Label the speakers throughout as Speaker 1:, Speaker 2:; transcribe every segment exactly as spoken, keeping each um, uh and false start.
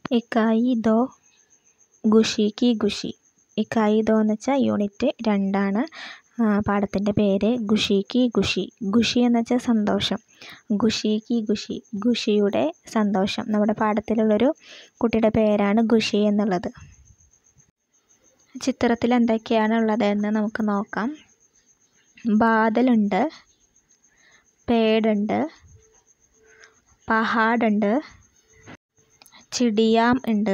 Speaker 1: ഇക്കായി ദോ ഖുഷി കി ഖുഷി. ഇക്കായി ദോ എന്ന് വെച്ചാൽ യൂണിറ്റ് രണ്ടാണ്. പാഠത്തിൻ്റെ പേര് ഖുഷി കി ഖുഷി. ഖുഷി എന്ന് വെച്ചാൽ സന്തോഷം. ഖുഷി കി ഖുഷി, ഖുഷിയുടെ സന്തോഷം. നമ്മുടെ പാഠത്തിലുള്ളൊരു കുട്ടിയുടെ പേരാണ് ഖുഷി എന്നുള്ളത്. ചിത്രത്തിൽ എന്തൊക്കെയാണ് ഉള്ളതെന്ന് നമുക്ക് നോക്കാം. ബാദലുണ്ട്, പേടുണ്ട്, പഹാഡുണ്ട്, ചിടിയാം ഉണ്ട്,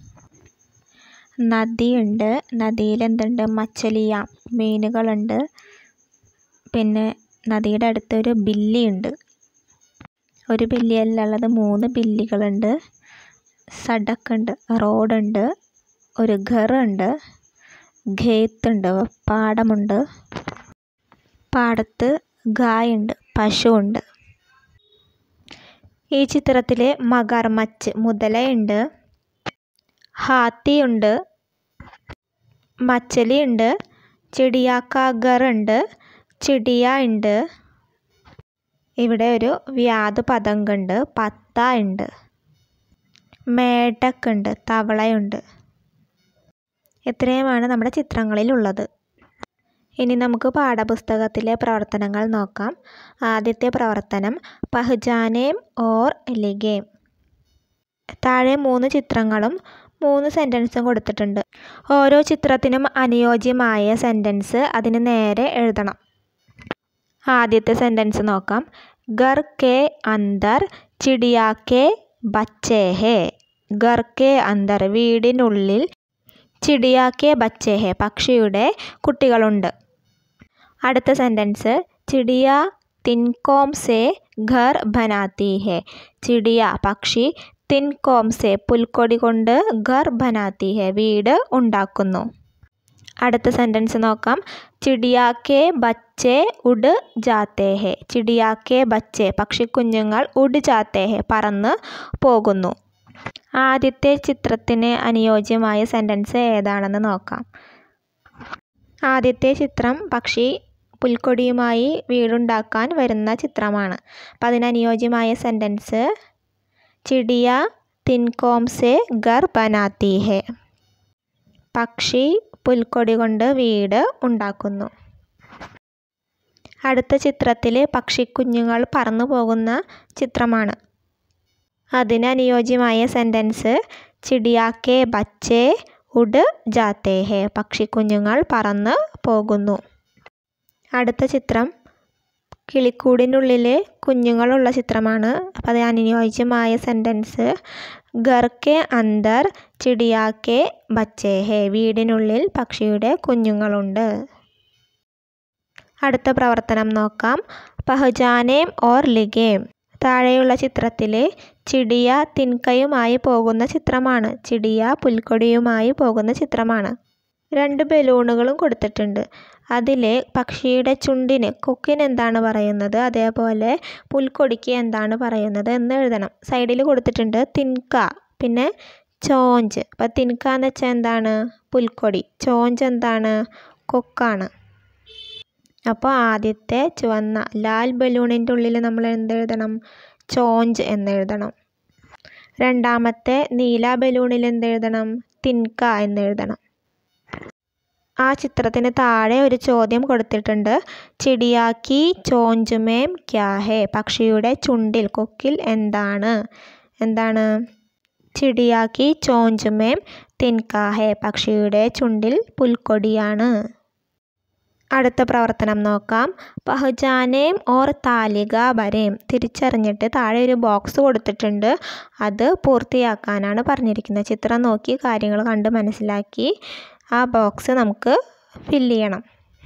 Speaker 1: നദിയുണ്ട്. നദിയിൽ എന്തുണ്ട്? മച്ചലിയാം, മീനുകളുണ്ട്. പിന്നെ നദിയുടെ അടുത്തൊരു ബില്ലിയുണ്ട്. ഒരു ബില്ലിയല്ല ഉള്ളത്, മൂന്ന് ബില്ലികളുണ്ട്. സഡക്കുണ്ട്, റോഡുണ്ട്. ഒരു ഘറുണ്ട്, ഖേത്തുണ്ട്, പാടമുണ്ട്. പാടത്ത് ഗായുണ്ട്, പശുവുണ്ട്. ഈ ചിത്രത്തിൽ മഗർമച്ച്, മുതലയുണ്ട്, ഹാത്തിയുണ്ട്, മച്ചലിയുണ്ട്, ചിടിയാക്ക ഘറുണ്ട്, ചിടിയ ഉണ്ട്. ഇവിടെ ഒരു വ്യാധ പതംഗുണ്ട്, പത്ത ഉണ്ട്. മേടക്കുണ്ട്, തവളയുണ്ട്. ഇത്രയുമാണ് നമ്മുടെ ചിത്രങ്ങളിലുള്ളത്. ഇനി നമുക്ക് പാഠപുസ്തകത്തിലെ പ്രവർത്തനങ്ങൾ നോക്കാം. ആദ്യത്തെ പ്രവർത്തനം പഹ്ചാനേം ഓർ ലിഖേം. താഴെ മൂന്ന് ചിത്രങ്ങളും മൂന്ന് സെൻറ്റൻസും കൊടുത്തിട്ടുണ്ട്. ഓരോ ചിത്രത്തിനും അനുയോജ്യമായ സെൻറ്റൻസ് അതിന് നേരെ എഴുതണം. ആദ്യത്തെ സെൻറ്റൻസ് നോക്കാം. ഘർ കെ അന്തർ ചിടിയാ കെ ബച്ചേ ഹേ. ഘർ കെ അന്തർ, വീടിനുള്ളിൽ, ചിടിയാ കെ ബച്ചേ ഹേ, പക്ഷിയുടെ കുട്ടികളുണ്ട്. അടുത്ത സെൻറ്റൻസ് ചിടിയ തിൻകോം സേ ഘർ ബനാത്തി ഹേ. ചിടിയ, പക്ഷി, തിൻകോം സേ, പുൽക്കൊടി കൊണ്ട്, ഘർ ബനാത്തി ഹേ, വീട് ഉണ്ടാക്കുന്നു. അടുത്ത സെൻറ്റൻസ് നോക്കാം. ചിടിയാ കെ ബച്ചേ ഉഡ് ജാത്തേ ഹേ. ചിടിയാ കെ ബച്ചേ, പക്ഷിക്കുഞ്ഞുങ്ങൾ, ഉഡ് ജാത്തേ ഹേ, പറന്ന് പോകുന്നു. ആദ്യത്തെ ചിത്രത്തിന് അനുയോജ്യമായ സെൻറ്റൻസ് ഏതാണെന്ന് നോക്കാം. ആദ്യത്തെ ചിത്രം പക്ഷി പുൽക്കൊടിയുമായി വീടുണ്ടാക്കാൻ വരുന്ന ചിത്രമാണ്. അപ്പം അതിനനുയോജ്യമായ സെൻറ്റൻസ് ചിടിയ തിൻകോം സേ ഘർ ബനാത്തി ഹേ. പക്ഷി പുൽക്കൊടി കൊണ്ട് വീട് ഉണ്ടാക്കുന്നു. അടുത്ത ചിത്രത്തിൽ പക്ഷിക്കുഞ്ഞുങ്ങൾ പറന്നു പോകുന്ന ചിത്രമാണ്. അതിനനുയോജ്യമായ സെൻറ്റൻസ് ചിടിയാ കെ ബച്ചേ ഉഡ് ജാത്തേ ഹേ. പക്ഷിക്കുഞ്ഞുങ്ങൾ പറന്ന് പോകുന്നു. അടുത്ത ചിത്രം കിളിക്കൂടിനുള്ളിൽ കുഞ്ഞുങ്ങളുള്ള ചിത്രമാണ്. അപ്പോൾ അതിന് അനുയോജ്യമായ സെൻറ്റൻസ് ഘർ കെ അന്തർ ചിടിയാ കെ ബച്ചേ ഹേ. വീടിനുള്ളിൽ പക്ഷിയുടെ കുഞ്ഞുങ്ങളുണ്ട്. അടുത്ത പ്രവർത്തനം നോക്കാം. പഹ്ചാനേം ഓർ ലിഖേം. താഴെയുള്ള ചിത്രത്തിൽ ചിടിയ തിൻകയുമായി പോകുന്ന ചിത്രമാണ്. ചിടിയ പുൽക്കൊടിയുമായി പോകുന്ന ചിത്രമാണ്. രണ്ട് ബലൂണുകളും കൊടുത്തിട്ടുണ്ട്. അതിൽ പക്ഷിയുടെ ചുണ്ടിന്, കൊക്കിന് എന്താണ് പറയുന്നത്, അതേപോലെ പുൽക്കൊടിക്ക് എന്താണ് പറയുന്നത് എന്ന് എഴുതണം. സൈഡിൽ കൊടുത്തിട്ടുണ്ട് തിൻക, പിന്നെ ചോഞ്ച്. അപ്പോൾ തിൻക എന്ന് വെച്ചാൽ എന്താണ്? പുൽക്കൊടി. ചോഞ്ച് എന്താണ്? കൊക്കാണ്. അപ്പോൾ ആദ്യത്തെ ചുവന്ന ലാൽ ബലൂണിൻ്റെ ഉള്ളിൽ നമ്മൾ എന്തെഴുതണം? ചോഞ്ച് എന്നെഴുതണം. രണ്ടാമത്തെ നീല ബലൂണിൽ എന്തെഴുതണം? തിൻക എന്നെഴുതണം. ആ ചിത്രത്തിന് താഴെ ഒരു ചോദ്യം കൊടുത്തിട്ടുണ്ട്. ചിടിയാ കി ചോഞ്ച് മേം ക്യാ ഹേ. പക്ഷിയുടെ ചുണ്ടിൽ, കൊക്കിൽ എന്താണ്? എന്താണ്? ചിടിയാ കി ചോഞ്ച് മേം തിൻക ഹേ. പക്ഷിയുടെ ചുണ്ടിൽ പുൽക്കൊടിയാണ്. അടുത്ത പ്രവർത്തനം നോക്കാം. പഹ്ചാനേം ഓർ താലിക ബരേം. തിരിച്ചറിഞ്ഞിട്ട് താഴെ ഒരു ബോക്സ് കൊടുത്തിട്ടുണ്ട്. അത് പൂർത്തിയാക്കാനാണ് പറഞ്ഞിരിക്കുന്നത്. ചിത്രം നോക്കി കാര്യങ്ങൾ കണ്ട് മനസ്സിലാക്കി ആ ബോക്സ് നമുക്ക് ഫില്ല് ചെയ്യണം.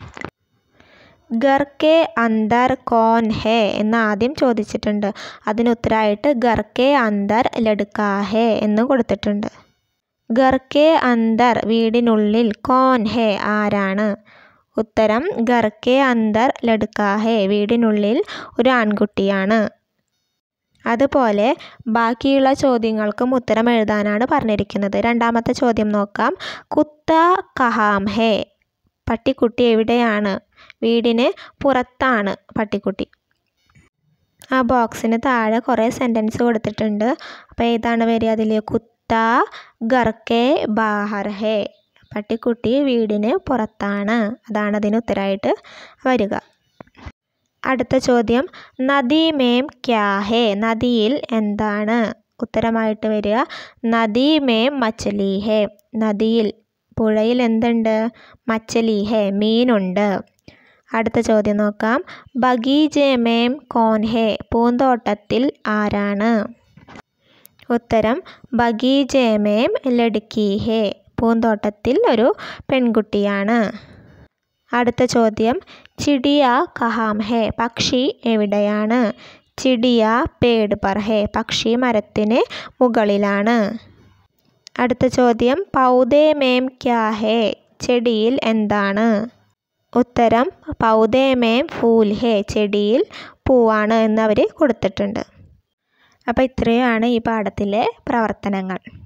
Speaker 1: ഘർ കെ അന്തർ കോൻ ഹേ എന്ന് ആദ്യം ചോദിച്ചിട്ടുണ്ട്. അതിനുത്തരമായിട്ട് ഘർ കെ അന്തർ ലഡ്കാ ഹേ എന്ന് കൊടുത്തിട്ടുണ്ട്. ഘർ കെ അന്തർ, വീടിനുള്ളിൽ, കോൻ ഹേ, ആരാണ്? ഉത്തരം ഘർ കെ അന്തർ ലഡ്കാ ഹേ, വീടിനുള്ളിൽ ഒരു ആൺകുട്ടിയാണ്. അതുപോലെ ബാക്കിയുള്ള ചോദ്യങ്ങൾക്കും ഉത്തരം എഴുതാനാണ് പറഞ്ഞിരിക്കുന്നത്. രണ്ടാമത്തെ ചോദ്യം നോക്കാം. കുത്ത കഹാം ഹേ. പട്ടിക്കുട്ടി എവിടെയാണ്? വീടിന് പുറത്താണ് പട്ടിക്കുട്ടി. ആ ബോക്സിന് താഴെ കുറേ സെൻറ്റൻസ് കൊടുത്തിട്ടുണ്ട്. അപ്പോൾ ഏതാണ് വരിക അതിൽ? കുത്ത കുത്ത ഗർക്കെ ബാഹർ ഹേ. പട്ടിക്കുട്ടി വീടിന് പുറത്താണ്. അതാണ് അതിന് ഉത്തരമായിട്ട് വരിക. അടുത്ത ചോദ്യം, നദി മേം ക്യാ ഹേ. നദിയിൽ എന്താണ്? ഉത്തരമായിട്ട് വരിക നദി മേം മച്ചലി ഹേ. നദിയിൽ പുഴയിൽ എന്തുണ്ട്? മച്ചലി ഹേ, മീനുണ്ട്. അടുത്ത ചോദ്യം നോക്കാം. ബഗീചെ മേം കോൻ ഹേ. പൂന്തോട്ടത്തിൽ ആരാണ്? ഉത്തരം ബഗീചെ മേം ലഡ്കി ഹേ. പൂന്തോട്ടത്തിൽ ഒരു പെൺകുട്ടിയാണ്. അടുത്ത ചോദ്യം, ചിടിയ കഹാം ഹേ. പക്ഷി എവിടെയാണ്? ചിടിയ പേട് പർ ഹേ. പക്ഷി മരത്തിന് മുകളിലാണ്. അടുത്ത ചോദ്യം, പൗധേ മേം ക്യാ ഹേ. ചെടിയിൽ എന്താണ്? ഉത്തരം പൗധേ മേം ഫൂൽ ഹേ. ചെടിയിൽ പൂവാണ് എന്ന് അവർ കൊടുത്തിട്ടുണ്ട്. അപ്പോൾ ഇത്രയാണ് ഈ പാഠത്തിലെ പ്രവർത്തനങ്ങൾ.